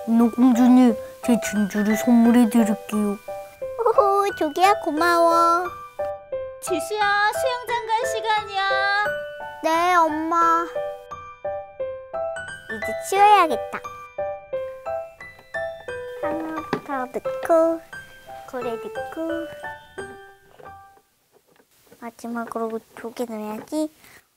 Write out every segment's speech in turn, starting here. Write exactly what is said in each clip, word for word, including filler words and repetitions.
민호 공주님, 제 진주를 선물해 드릴게요. 오호, 조개야 고마워. 지수야, 수영장 갈 시간이야. 네, 엄마. 이제 치워야겠다. 하나부터 넣고, 고래 넣고, 마지막으로 조개 넣어야지.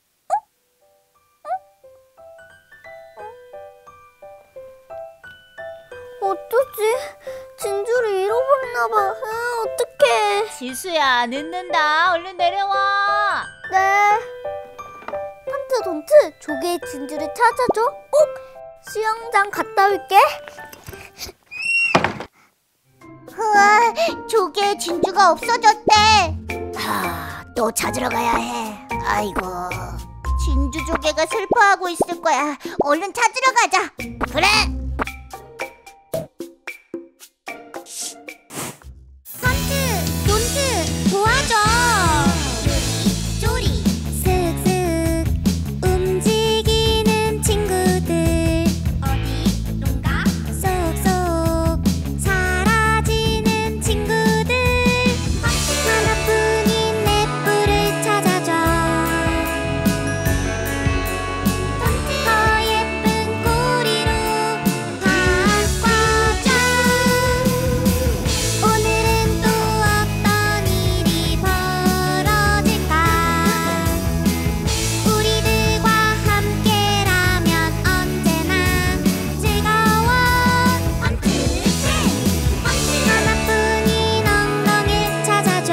어쩌지? 진주를 잃어버렸나봐. 응, 어떡해. 지수야, 늦는다. 얼른 내려와. 네. 헌트 돈트, 조개의 진주를 찾아줘. 꼭 수영장 갔다 올게. 우와, 조개의 진주가 없어졌대. 하, 또 찾으러 가야 해. 아이고, 진주 조개가 슬퍼하고 있을 거야. 얼른 찾으러 가자. 그래. 헌트 돈트, 도와줘. 쪼리 슥슥 움직이는 친구들 어디론가 쏙쏙 사라지는 친구들 하나뿐인 내 뿔을 찾아줘. 더 예쁜 꼬리로 바꿔줘. 오늘은 또 어떤 일이 벌어질까. 우리들과 함께라면 언제나 즐거워. 헌트 헌트 하나뿐인 엉덩이를 찾아줘.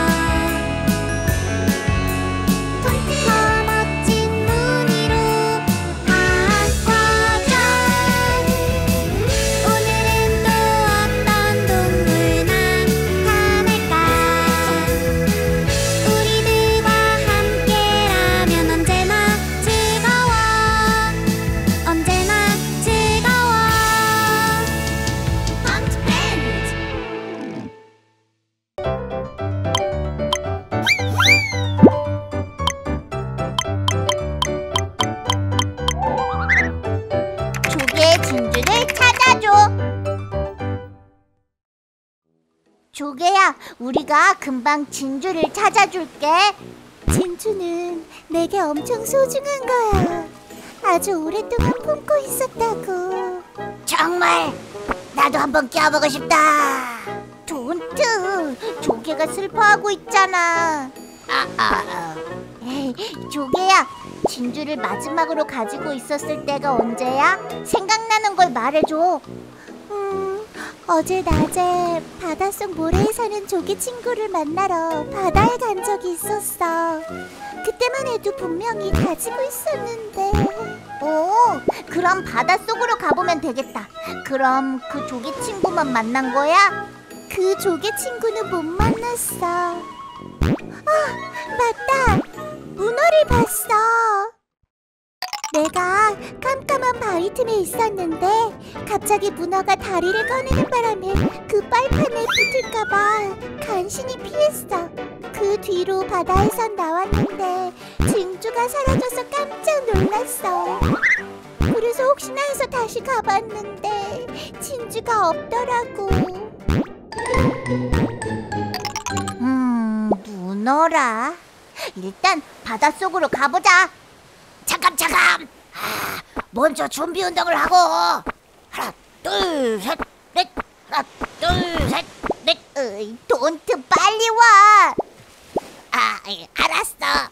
더 멋진 무늬로 바꿔줘. 오늘은 또 어떤 동물 나타날까. 우리들과 함께라면 언제나 즐거워. 언제나 즐거워. 헌트 밴드. 조개의 진주를 찾아줘. 조개야, 우리가 금방 진주를 찾아줄게. 진주는 내게 엄청 소중한 거야. 아주 오랫동안 품고 있었다고. 정말? 나도 한번 껴보고 싶다. 돈트, 조개가 슬퍼하고 있잖아. 아, 아, 아. 에이, 조개야, 진주를 마지막으로 가지고 있었을 때가 언제야? 생각나는 걸 말해줘. 음, 어제 낮에 바닷속 모래에 사는 조개 친구를 만나러 바다에 간 적이 있었어. 그때만 해도 분명히 가지고 있었는데. 오, 그럼 바닷속으로 가보면 되겠다. 그럼 그 조개 친구만 만난 거야? 그 조개 친구는 못 만났어. 아, 맞다. 문어를 봤어. 내가 깜깜한 바위 틈에 있었는데 갑자기 문어가 다리를 꺼내는 바람에 그 빨판에 붙을까봐 간신히 피했어. 그 뒤로 바다에선 나왔는데 진주가 사라져서 깜짝 놀랐어. 그래서 혹시나 해서 다시 가봤는데 진주가 없더라고. 음, 문어라. 일단 바닷속으로 가보자. 잠깐 잠깐. 아, 먼저 준비 운동을 하고. 하나 둘 셋 넷. 하나 둘 셋 넷. 으이, 돈트 빨리 와. 아, 알았어.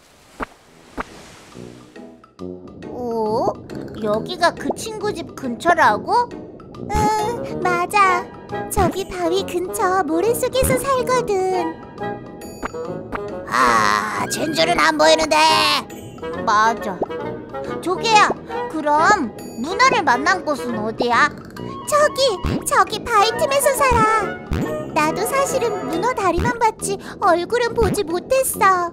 오, 여기가 그 친구 집 근처라고? 응, 맞아. 저기 바위 근처 모래속에서 살거든. 아, 진주는 안 보이는데. 맞아. 조개야, 그럼 문어를 만난 곳은 어디야? 저기, 저기 바위 틈에서 살아. 나도 사실은 문어 다리만 봤지 얼굴은 보지 못했어.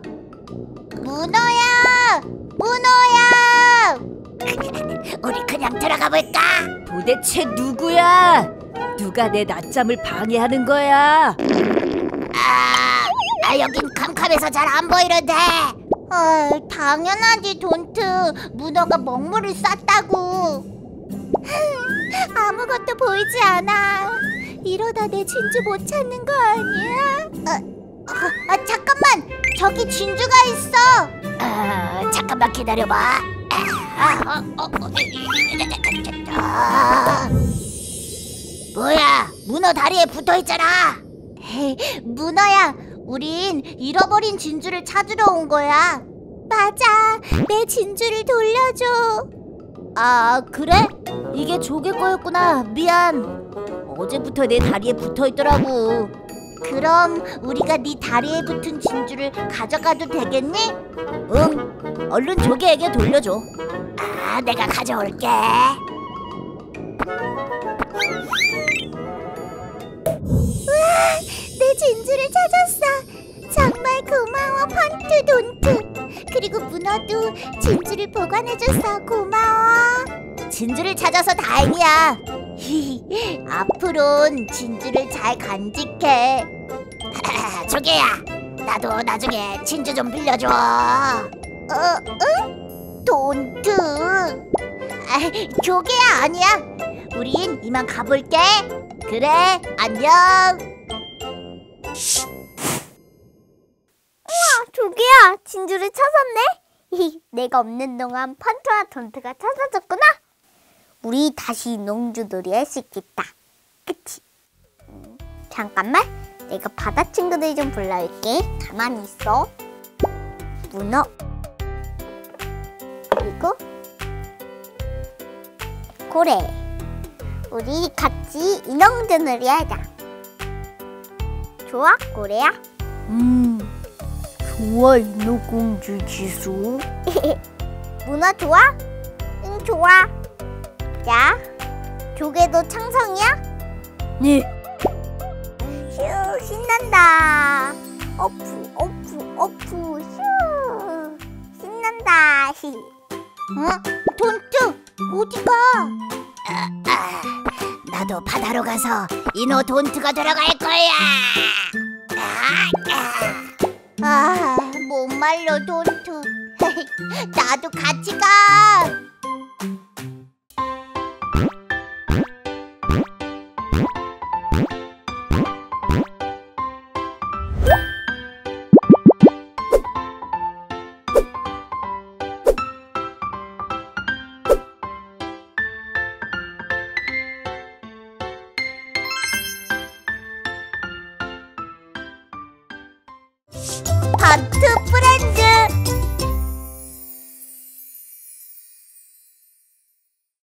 문어야! 문어야! 우리 그냥 들어가 볼까? 도대체 누구야? 누가 내 낮잠을 방해하는 거야? 아, 아 여긴 캄캄해서 잘 안 보이는데. 아, 당연하지 돈트. 문어가 먹물을 쌌다고. 아무것도 보이지 않아. 이러다 내 진주 못 찾는 거 아니야? 아, 아, 아 잠깐만. 저기 진주가 있어. 아, 잠깐만 기다려봐. 아, 아, 어, 어, 아. 뭐야? 문어 다리에 붙어 있잖아. 문어야, 우린 잃어버린 진주를 찾으러 온 거야. 맞아, 내 진주를 돌려줘. 아, 그래? 이게 조개 거였구나. 미안. 어제부터 내 다리에 붙어 있더라고. 그럼 우리가 네 다리에 붙은 진주를 가져가도 되겠니? 응, 얼른 조개에게 돌려줘. 아, 내가 가져올게. 우와, 내 진주를 찾았어. 정말 고마워, 펀트 돈트. 그리고 문어도 진주를 보관해줘서 고마워. 진주를 찾아서 다행이야. 앞으론 진주를 잘 간직해. 조개야, 나도 나중에 진주 좀 빌려줘. 어, 응? 돈트. 아, 조개야, 아니야. 우린 이만 가볼게. 그래, 안녕. 우와, 조개야, 진주를 찾았네. 내가 없는 동안 펀트와 돈트가 찾아줬구나. 우리 다시 농주놀이 할 수 있겠다. 그치? 음, 잠깐만, 내가 바다 친구들 좀 불러올게. 가만히 있어. 문어, 그리고 고래. 우리 같이 인어공주놀이 하자. 좋아, 고래야? 음, 좋아, 인어공주 지수. 문어 좋아? 응, 좋아. 자, 조개도 창성이야? 네. 휴, 신난다. 어프, 어프, 어프, 휴. 신난다. 어? 돈트, 어디가? 아, 아, 나도 바다로 가서 인어 돈트가 들어갈 거야. 아, 아. 아, 못 말려, 돈트. 나도 같이 가. 하트 프렌즈.